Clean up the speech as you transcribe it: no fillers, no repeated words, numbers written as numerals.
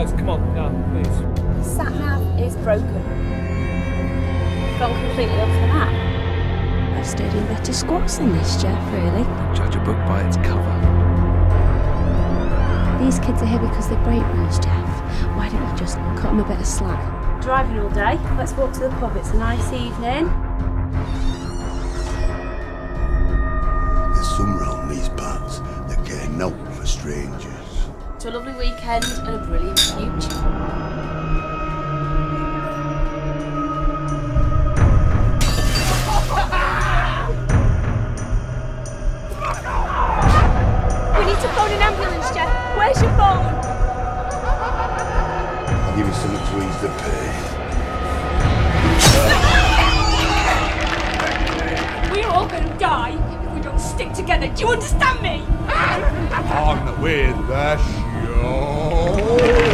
Alex, come on, now, please. Sat-nav is broken. Gone completely off the map. I've stayed in better squats than this, Jeff, really. Judge a book by its cover. These kids are here because they break rules, Jeff. Why don't you just cut them a bit of slack? Driving all day. Let's walk to the pub. It's a nice evening. There's some round these parts that care naught for strangers. To a lovely weekend and a brilliant future. We need to phone an ambulance, Jeff. Where's your phone? I'll give you something to ease the pain. We're all going to die if we don't stick together. Do you understand me? On with the show.